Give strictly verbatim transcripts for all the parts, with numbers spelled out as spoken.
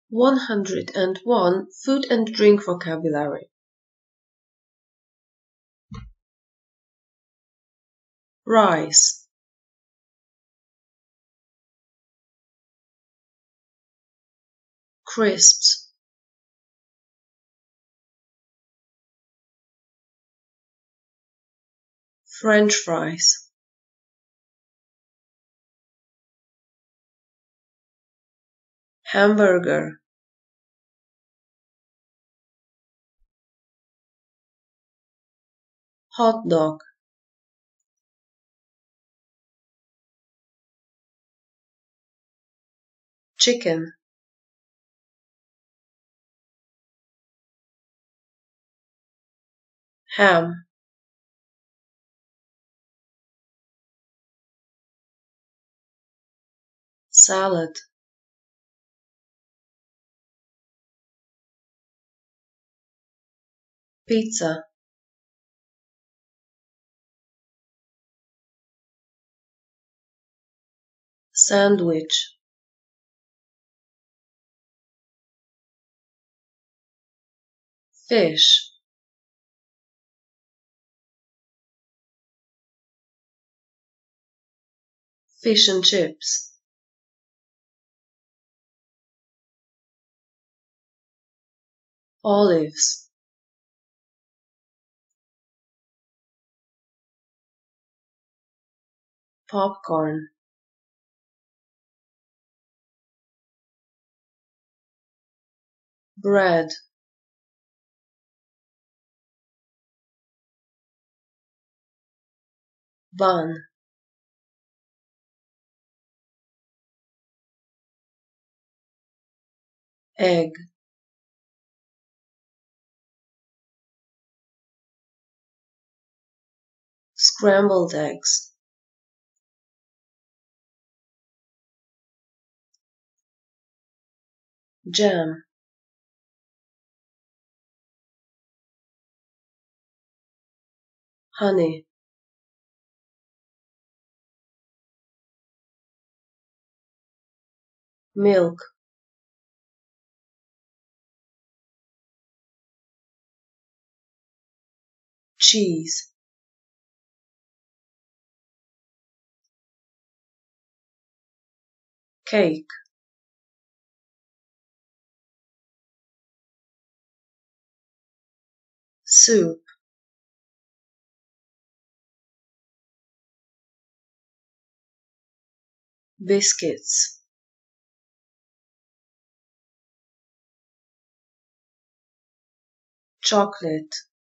one hundred one Food and drink vocabulary. Rice, crisps, French fries, hamburger, hot dog, chicken, ham, salad, pizza, sandwich, fish, fish and chips, olives, popcorn, bread, bun, egg, scrambled eggs, jam, honey, milk, cheese, cake, soup, biscuits, chocolate,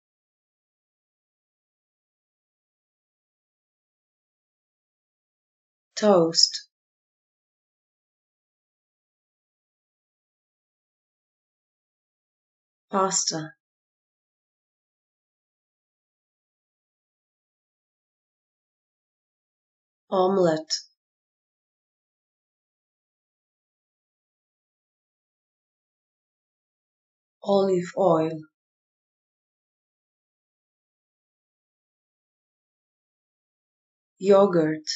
toast, pasta, omelette, olive oil, yogurt,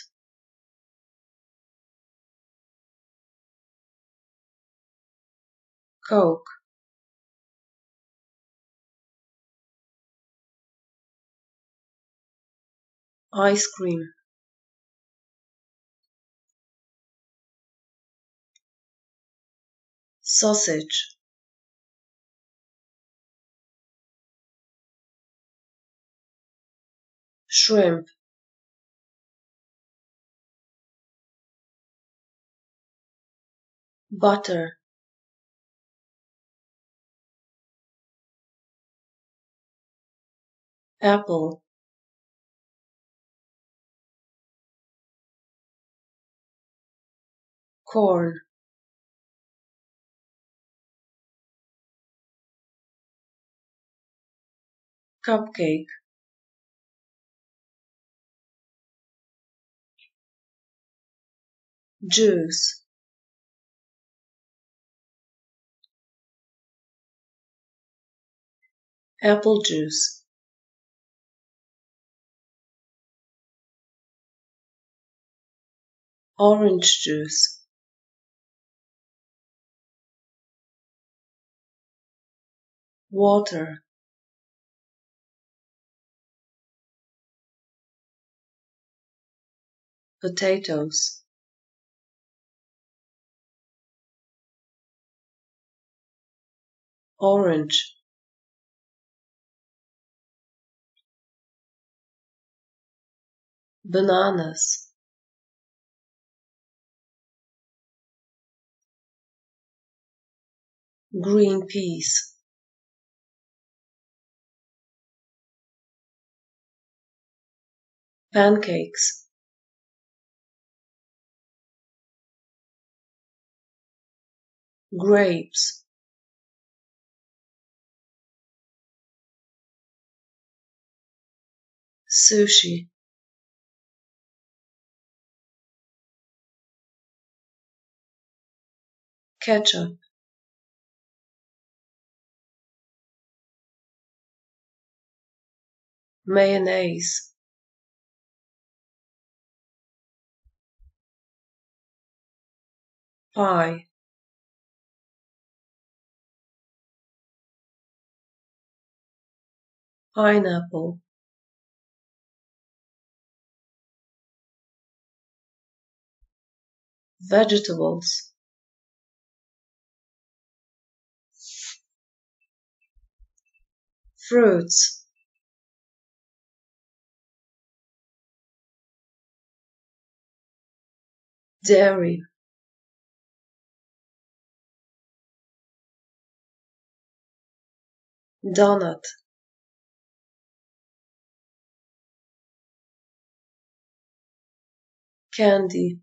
Coke, ice cream, sausage, shrimp, butter, apple, corn, cupcake, juice, apple juice, orange juice, water, potatoes, orange, bananas, green peas, pancakes, grapes, sushi, ketchup, mayonnaise, pie, pineapple, vegetables, fruits, dairy, donut, candy,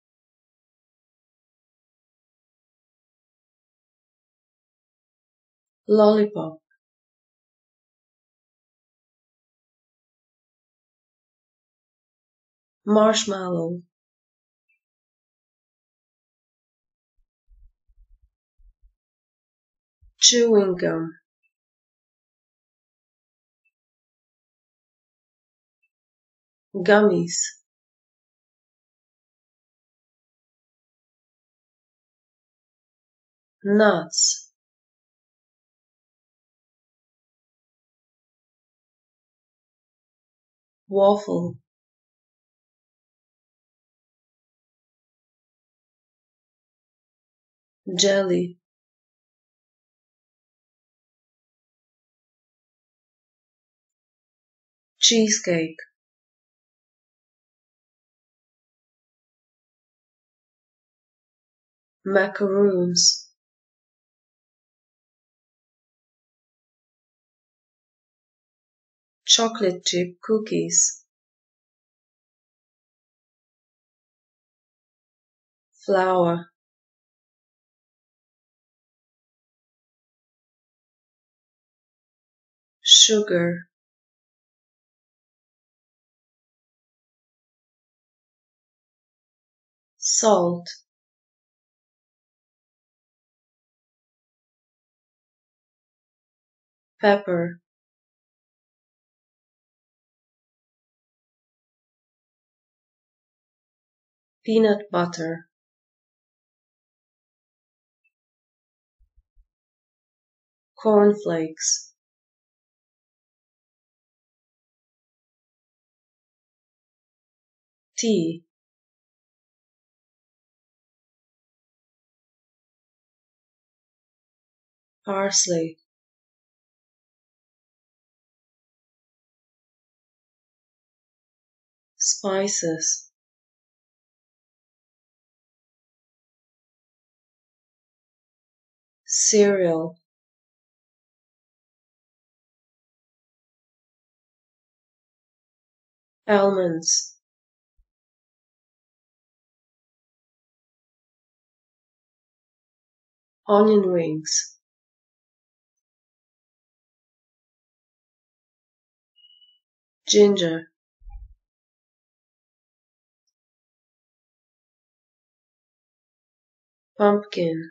lollipop, marshmallow, chewing gum, gummies, nuts, waffle, jelly, cheesecake, macaroons, chocolate chip cookies, flour, sugar, salt, pepper, peanut butter, cornflakes, tea, parsley, spices, cereal, almonds, onion rings, ginger, pumpkin,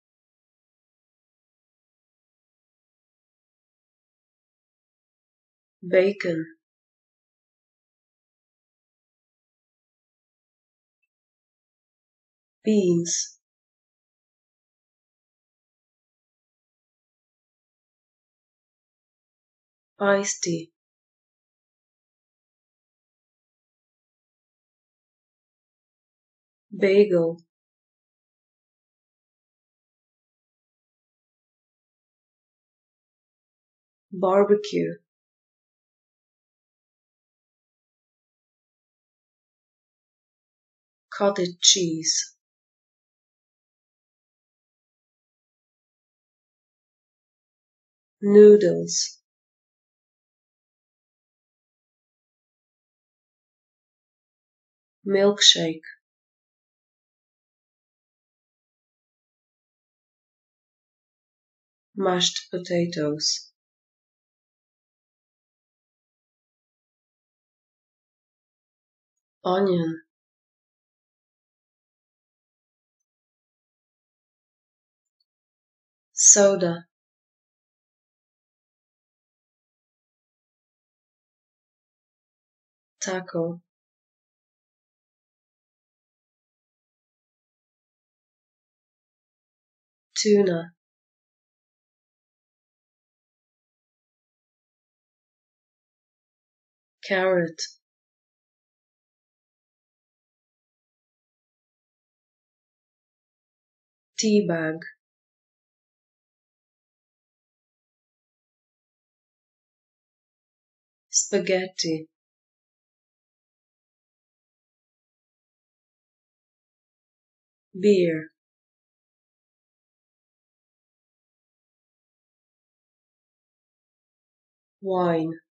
bacon, beans, iced tea, bagel, barbecue, cottage cheese, noodles, milkshake, mashed potatoes, onion, soda, taco, tuna, carrot, tea bag, spaghetti, beer, wine.